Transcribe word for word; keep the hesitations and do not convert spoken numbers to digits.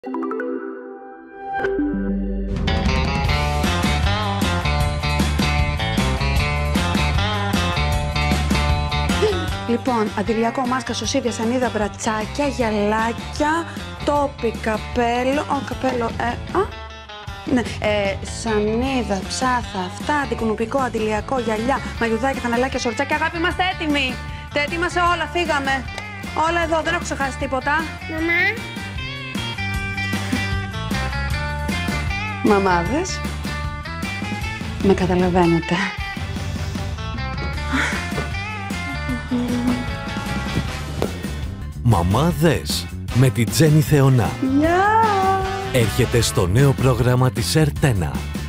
Λοιπόν, αντιλιακό, μάσκα, σωσίδια, σανίδα, μπρατσάκια, γυαλάκια, τόπι, καπέλο, ο, καπέλο, ε, α, ναι, ε, σανίδα, ψάθα, αυτά, αντικουνουπικό, αντιλιακό, γυαλιά, μαγιουδάκια, φανελάκια, σορτσάκια. Αγάπη, είμαστε έτοιμοι. Τε έτοιμα σε όλα, φύγαμε. Όλα εδώ, δεν έχω ξεχάσει τίποτα. Μαμά. Μαμάδες, με καταλαβαίνετε. Μαμάδες με τη Τζέννη Θεωνά. Γεια! Έρχεται στο νέο πρόγραμμα της Ερτένα.